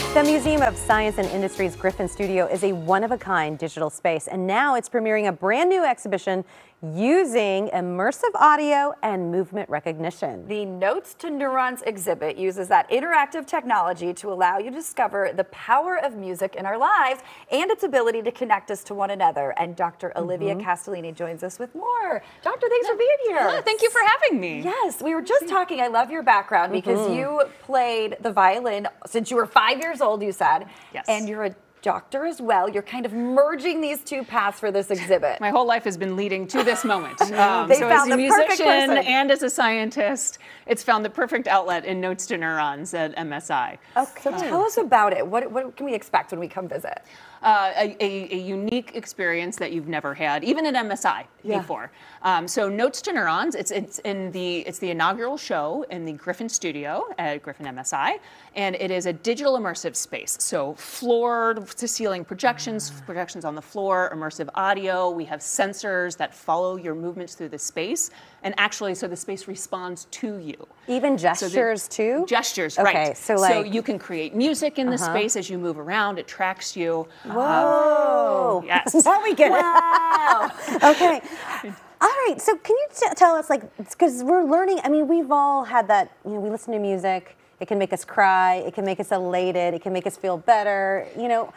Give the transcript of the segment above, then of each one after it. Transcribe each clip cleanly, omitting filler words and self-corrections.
The Museum of Science and Industry's Griffin studio is a one-of-a-kind digital space, and now it's premiering a brand new exhibition using immersive audio and movement recognition. The Notes to Neurons exhibit uses that interactive technology to allow you to discover the power of music in our lives and its ability to connect us to one another. And Dr. Olivia Castellini joins us with more. Doctor, thanks for being here. Thank you for having me. Yes, we were just talking. I love your background because you played the violin since you were 5 years old, you said. Yes. And you're a doctor as well. You're kind of merging these two paths for this exhibit. My whole life has been leading to this moment. They so found as a the musician person. and as a scientist, it's found the perfect outlet in Notes to Neurons at MSI. Okay, so tell us about it. What can we expect when we come visit? A unique experience that you've never had, even at MSI before. So Notes to Neurons, it's the inaugural show in the Griffin studio at Griffin MSI, and it is a digital immersive space. So floor to ceiling projections on the floor, immersive audio. We have sensors that follow your movements through the space, and actually, so the space responds to you. Even gestures too? Gestures, okay, right. So you can create music in the space as you move around. It tracks you. Whoa. Yes. Now we get it. Wow. Okay. All right. So can you tell us, like, because we're learning, I mean, we've all had that, you know, we listen to music. It can make us cry. It can make us elated. It can make us feel better. You know,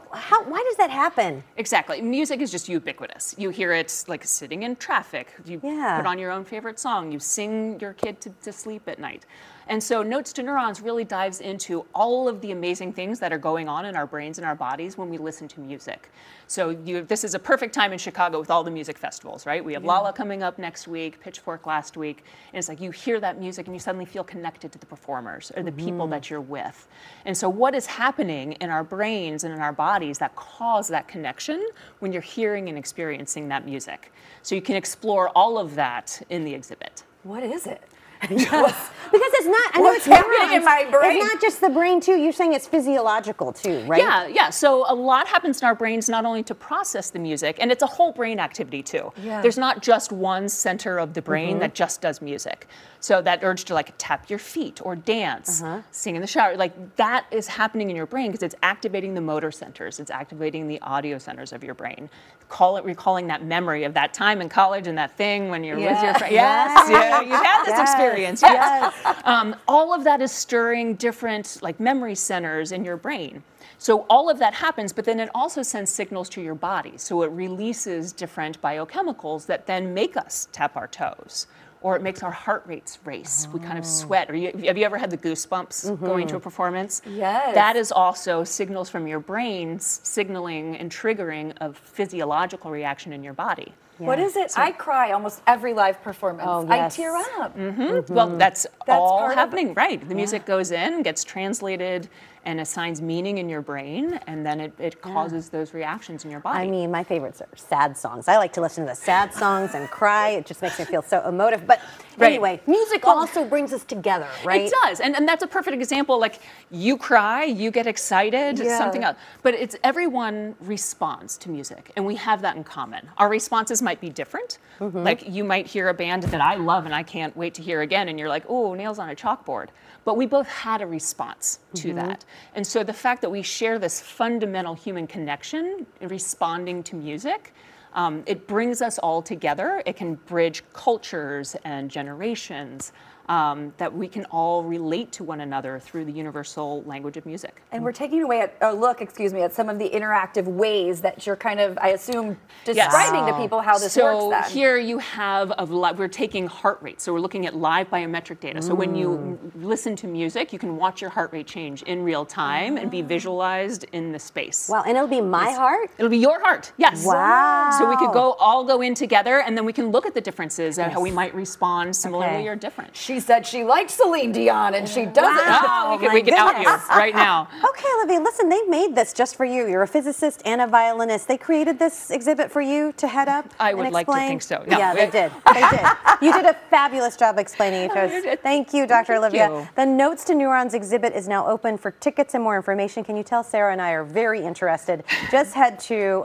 why does that happen? Exactly. Music is just ubiquitous. You hear it like sitting in traffic. You put on your own favorite song. You sing your kid to sleep at night. And so Notes to Neurons really dives into all of the amazing things that are going on in our brains and our bodies when we listen to music. So this is a perfect time in Chicago with all the music festivals, right? We have Lala coming up next week, Pitchfork last week, and it's like you hear that music and you suddenly feel connected to the performers or the people that you're with. And so what is happening in our brains and in our bodies that cause that connection when you're hearing and experiencing that music? So you can explore all of that in the exhibit. What is it? Yes. Because it's not, I know it's happening in my brain? It's not just the brain too, you're saying it's physiological too, right? Yeah. So a lot happens in our brains not only to process the music, and it's a whole brain activity too. Yeah. There's not just one center of the brain that just does music. So that urge to like tap your feet or dance, sing in the shower, like that is happening in your brain because it's activating the motor centers, it's activating the audio centers of your brain. Recalling that memory of that time in college and that thing when you're with your friend. Yes, you've had this experience. Yes. All of that is stirring different like memory centers in your brain. So all of that happens, but then it also sends signals to your body. So it releases different biochemicals that then make us tap our toes. Or it makes our heart rates race. We kind of sweat. Or have you ever had the goosebumps going to a performance? Yes. That is also signals from your brain signaling and triggering a physiological reaction in your body. Yeah. What is it? I cry almost every live performance. Oh, yes. I tear up. Well, that's all part happening, right? The music goes in, gets translated, and assigns meaning in your brain, and then it causes those reactions in your body. I mean, my favorites are sad songs. I like to listen to the sad songs and cry. It just makes me feel so emotive. But anyway, music also brings us together, right? It does, and that's a perfect example. Like, you cry, you get excited, something else. But it's everyone responds to music, and we have that in common. Our responses might be different. Like, you might hear a band that I love and I can't wait to hear again, and you're like, oh, nails on a chalkboard. But we both had a response to that. And so the fact that we share this fundamental human connection in responding to music, it brings us all together. It can bridge cultures and generations. That we can all relate to one another through the universal language of music. And we're taking away a look, at some of the interactive ways that you're kind of, I assume, describing to people how this works then. So here you have, we're taking heart rate. So we're looking at live biometric data. So when you listen to music, you can watch your heart rate change in real time and be visualized in the space. Wow, and it'll be my heart? It'll be your heart, yes. Wow. So we could all go in together, and then we can look at the differences and how we might respond similarly or different. She said she liked Celine Dion, and she doesn't. Wow. We can out you right now. Okay, Olivia, listen, they made this just for you. You're a physicist and a violinist. They created this exhibit for you to head up I would and like to explain? think so. No. Yeah, they did. They did. You did a fabulous job explaining it to us. Thank you, Dr. Olivia. You. The Notes to Neurons exhibit is now open for tickets and more information. Can you tell Sarah and I are very interested? Just head to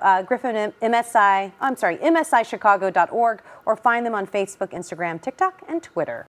MSIChicago.org or find them on Facebook, Instagram, TikTok, and Twitter.